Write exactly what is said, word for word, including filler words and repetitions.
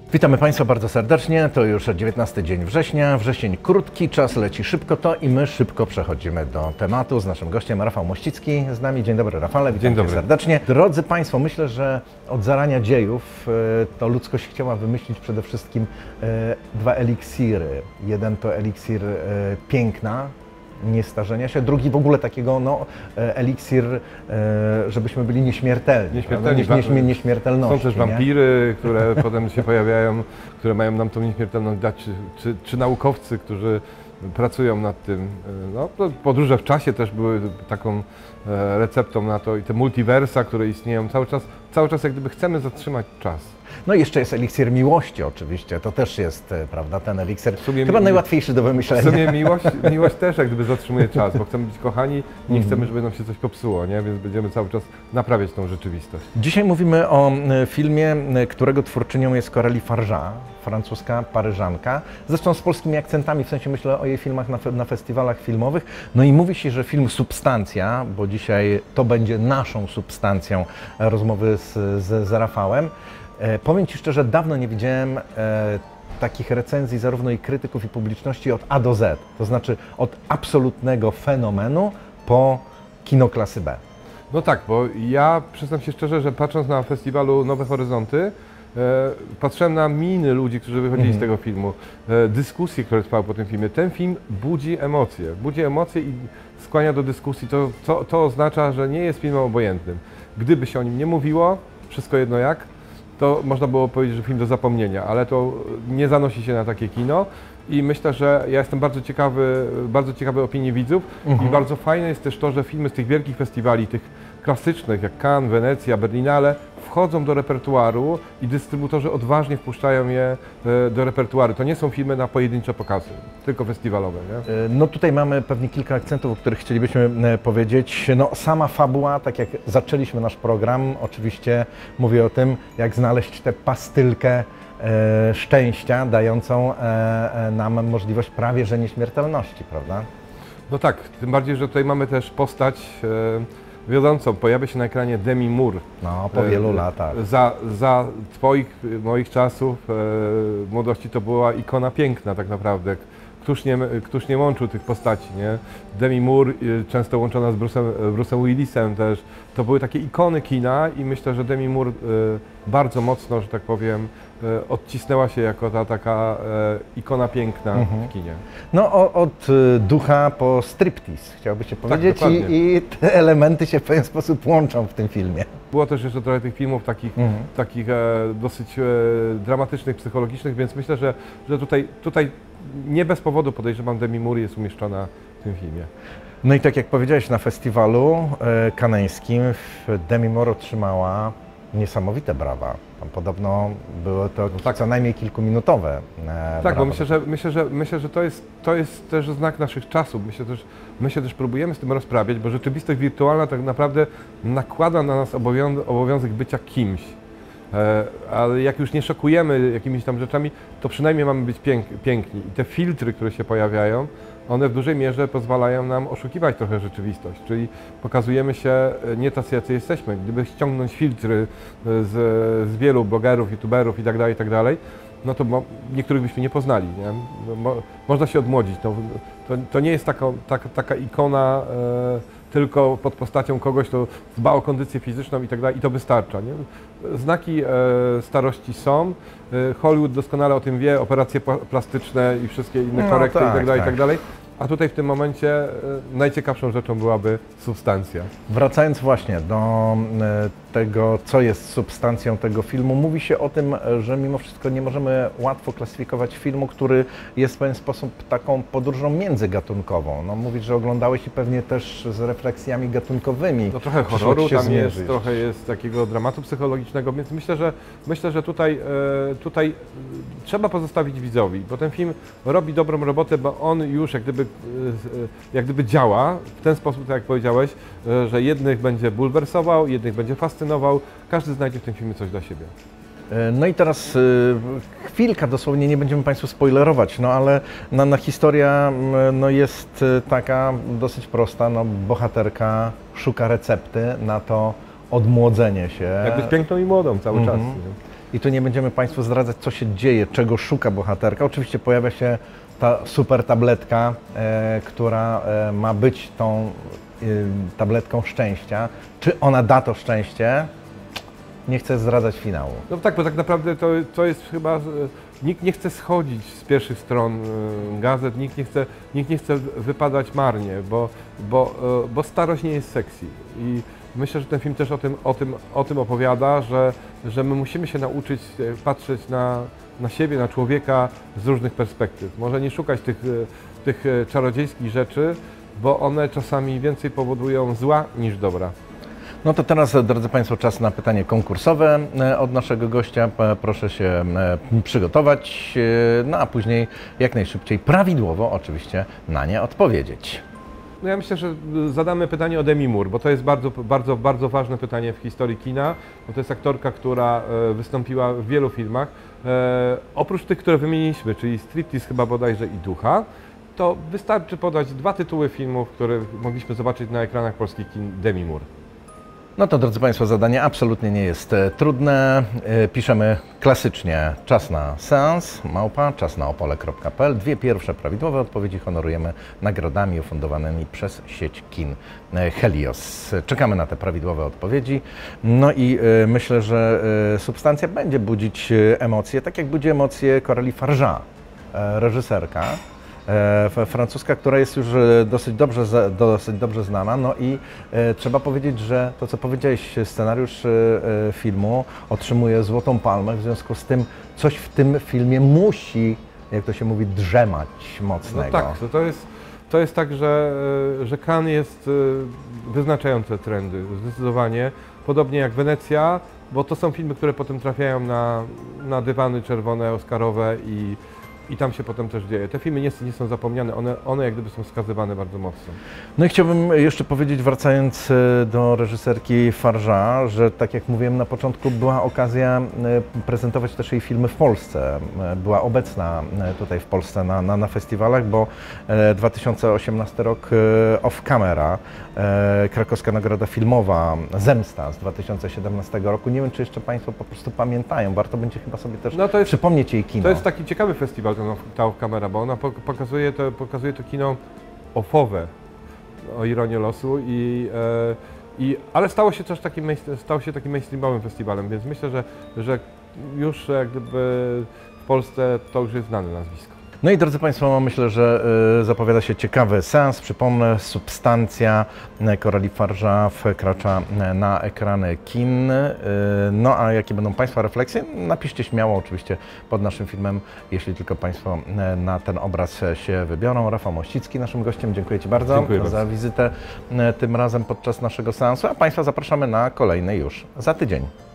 Witamy Państwa bardzo serdecznie, to już dziewiętnasty dzień września, wrzesień krótki, czas leci szybko to i my szybko przechodzimy do tematu z naszym gościem Rafał Mościcki z nami. Dzień dobry Rafale, witam Cię serdecznie. Drodzy Państwo, myślę, że od zarania dziejów to ludzkość chciała wymyślić przede wszystkim dwa eliksiry. Jeden to eliksir piękna, nie starzenia się, drugi w ogóle takiego no, eliksir, żebyśmy byli nieśmiertelni. Nieśmiertelni, nie, nie, nieśmiertelności. Są też wampiry, nie? które potem się pojawiają, które mają nam tą nieśmiertelność dać, czy, czy, czy naukowcy, którzy pracują nad tym. No, podróże w czasie też były taką receptą na to i te multiversa, które istnieją cały czas, cały czas jak gdyby chcemy zatrzymać czas. No i jeszcze jest eliksir miłości oczywiście, to też jest, prawda, ten eliksir chyba mi, najłatwiejszy do wymyślenia. W sumie miłość, miłość też jak gdyby zatrzymuje czas, bo chcemy być kochani, nie mm. chcemy, żeby nam się coś popsuło, nie? Więc będziemy cały czas naprawiać tą rzeczywistość. Dzisiaj mówimy o filmie, którego twórczynią jest Coralie Fargeat, francuska Paryżanka, zresztą z polskimi akcentami, w sensie myślę o jej filmach na, na festiwalach filmowych. No i mówi się, że film Substancja, bo dzisiaj to będzie naszą substancją rozmowy z, z, z Rafałem. E, powiem Ci szczerze, dawno nie widziałem e, takich recenzji zarówno i krytyków, i publiczności od A do Z. To znaczy od absolutnego fenomenu po kino klasy B. No tak, bo ja przyznam się szczerze, że patrząc na festiwalu Nowe Horyzonty, e, patrzyłem na miny ludzi, którzy wychodzili mm. z tego filmu, e, dyskusje, które trwały po tym filmie. Ten film budzi emocje, budzi emocje i skłania do dyskusji. To, to, to oznacza, że nie jest filmem obojętnym. Gdyby się o nim nie mówiło, wszystko jedno jak, to można było powiedzieć, że film do zapomnienia, ale to nie zanosi się na takie kino i myślę, że ja jestem bardzo ciekawy, bardzo ciekawy opinii widzów mhm. i bardzo fajne jest też to, że filmy z tych wielkich festiwali, tych klasycznych jak Cannes, Wenecja, Berlinale, wchodzą do repertuaru i dystrybutorzy odważnie wpuszczają je do repertuaru. To nie są filmy na pojedyncze pokazy, tylko festiwalowe. Nie? No tutaj mamy pewnie kilka akcentów, o których chcielibyśmy powiedzieć. No sama fabuła, tak jak zaczęliśmy nasz program, oczywiście mówi o tym, jak znaleźć tę pastylkę e, szczęścia, dającą e, nam możliwość prawie że nieśmiertelności, prawda? No tak, tym bardziej, że tutaj mamy też postać e, wiodącą. Pojawia się na ekranie Demi Moore. No, po wielu latach. Za, za Twoich, moich czasów, e, młodości to była ikona piękna tak naprawdę. Któż nie, któż nie łączył tych postaci, nie? Demi Moore, często łączona z Bruce'em, Bruce'em Willisem też. To były takie ikony kina i myślę, że Demi Moore e, bardzo mocno, że tak powiem, e, odcisnęła się jako ta taka e, ikona piękna mhm. w kinie. No o, od ducha po striptease, chciałby się powiedzieć, tak, i, i te elementy się w pewien sposób łączą w tym filmie. Było też jeszcze trochę tych filmów takich, mhm. takich e, dosyć e, dramatycznych, psychologicznych, więc myślę, że, że tutaj, tutaj nie bez powodu podejrzewam, Demi Moore jest umieszczona w tym filmie. No i tak jak powiedziałeś, na festiwalu e, kaneńskim Demi Moore otrzymała niesamowite brawa. Tam podobno były to no tak. co najmniej kilkuminutowe e, Tak, brawa. bo myślę, że, myślę, że, myślę, że to, jest, to jest też znak naszych czasów. Myślę też, my się też próbujemy z tym rozprawiać, bo rzeczywistość wirtualna tak naprawdę nakłada na nas obowiązek bycia kimś. E, ale jak już nie szokujemy jakimiś tam rzeczami, to przynajmniej mamy być pięk, piękni. I te filtry, które się pojawiają, one w dużej mierze pozwalają nam oszukiwać trochę rzeczywistość, czyli pokazujemy się nie tacy, jacy jesteśmy. Gdyby ściągnąć filtry z, z wielu blogerów, youtuberów itd., itd., no to mo, niektórych byśmy nie poznali. Nie? Mo, można się odmłodzić. No, to, to nie jest taka, taka, taka ikona e, tylko pod postacią kogoś, kto dba o kondycję fizyczną itd. i to wystarcza. Nie? Znaki e, starości są. E, Hollywood doskonale o tym wie, operacje plastyczne i wszystkie inne no, korekty tak, itd., tak. itd. A tutaj w tym momencie e, najciekawszą rzeczą byłaby substancja. Wracając właśnie do e, tego, co jest substancją tego filmu, mówi się o tym, że mimo wszystko nie możemy łatwo klasyfikować filmu, który jest w pewien sposób taką podróżą międzygatunkową. No, mówisz, że oglądałeś i pewnie też z refleksjami gatunkowymi. To trochę horroru tam jest, trochę jest takiego dramatu psychologicznego, więc myślę, że myślę, że tutaj, e, tutaj trzeba pozostawić widzowi, bo ten film robi dobrą robotę, bo on już jak gdyby, e, jak gdyby działa w ten sposób, tak jak powiedziałeś, e, że jednych będzie bulwersował, jednych będzie fascynował, każdy znajdzie w tym filmie coś dla siebie. No i teraz y, chwilka, dosłownie nie będziemy Państwu spoilerować, no ale no, no, historia no, jest taka dosyć prosta, no, bohaterka szuka recepty na to odmłodzenie się. Jak być piękną i młodą cały mm-hmm. czas. I tu nie będziemy Państwu zdradzać, co się dzieje, czego szuka bohaterka. Oczywiście pojawia się ta super tabletka, e, która e, ma być tą e, tabletką szczęścia. Czy ona da to szczęście? Nie chcę zdradzać finału. No tak, bo tak naprawdę to, to jest chyba... e, Nikt nie chce schodzić z pierwszych stron e, gazet, nikt nie chce, nikt nie chce wypadać marnie, bo, bo, e, bo starość nie jest sexy. I myślę, że ten film też o tym, o tym, o tym opowiada, że, że my musimy się nauczyć e, patrzeć na, na siebie, na człowieka z różnych perspektyw. Może nie szukać tych, e, tych e, czarodziejskich rzeczy, bo one czasami więcej powodują zła niż dobra. No to teraz, drodzy Państwo, czas na pytanie konkursowe e, od naszego gościa. P- Proszę się e, przygotować, e, no a później jak najszybciej, prawidłowo oczywiście, na nie odpowiedzieć. No ja myślę, że zadamy pytanie o Demi Moore, bo to jest bardzo, bardzo, bardzo ważne pytanie w historii kina, bo to jest aktorka, która e, wystąpiła w wielu filmach. E, oprócz tych, które wymieniliśmy, czyli Striptease chyba bodajże i Ducha, to wystarczy podać dwa tytuły filmów, które mogliśmy zobaczyć na ekranach polskich kin Demi Moore. No to, drodzy Państwo, zadanie absolutnie nie jest e, trudne. E, Piszemy klasycznie czas na seans, małpa, czas na opole kropka p l. Dwie pierwsze prawidłowe odpowiedzi honorujemy nagrodami ufundowanymi przez sieć kin e, Helios. Czekamy na te prawidłowe odpowiedzi. No i e, myślę, że e, substancja będzie budzić e, emocje, tak jak budzi emocje Coralie Fargeat, e, reżyserka. E, francuska, która jest już e, dosyć dobrze, za- dosyć dobrze znana, no i e, trzeba powiedzieć, że to, co powiedziałeś, scenariusz e, e, filmu otrzymuje Złotą Palmę, w związku z tym coś w tym filmie musi, jak to się mówi, drzemać mocnego. No tak, to, to, jest, to jest tak, że, e, że Cannes jest e, wyznaczające trendy, zdecydowanie. Podobnie jak Wenecja, bo to są filmy, które potem trafiają na, na dywany czerwone, oscarowe i I tam się potem też dzieje. Te filmy nie, nie są zapomniane, one, one jak gdyby są wskazywane bardzo mocno. No i chciałbym jeszcze powiedzieć, wracając e, do reżyserki Fargeat, że tak jak mówiłem na początku, była okazja e, prezentować też jej filmy w Polsce. E, Była obecna e, tutaj w Polsce na, na, na festiwalach, bo e, dwa tysiące osiemnasty rok e, Off Camera, e, krakowska nagroda filmowa Zemsta z dwa tysiące siedemnastego roku. Nie wiem, czy jeszcze Państwo po prostu pamiętają. Warto będzie chyba sobie też No to jest- przypomnieć jej kino. To jest taki ciekawy festiwal, ten Off- ta Off Camera, bo ona pok- pokazuje to, pokazuje to kino offowe, o ironię losu, i, e, i, ale stało się też takim, main- stał się takim mainstreamowym festiwalem, więc myślę, że, że już jak gdyby w Polsce to już jest znane nazwisko. No i drodzy Państwo, myślę, że y, zapowiada się ciekawy seans. Przypomnę, substancja y, Coralie Fargeat wkracza y, na ekrany kin. Y, no a jakie będą Państwa refleksje? Napiszcie śmiało oczywiście pod naszym filmem, jeśli tylko Państwo y, na ten obraz się wybiorą. Rafał Mościcki, naszym gościem. Dziękuję Ci bardzo Dziękuję za bardzo. wizytę y, tym razem podczas naszego seansu, a Państwa zapraszamy na kolejny już za tydzień.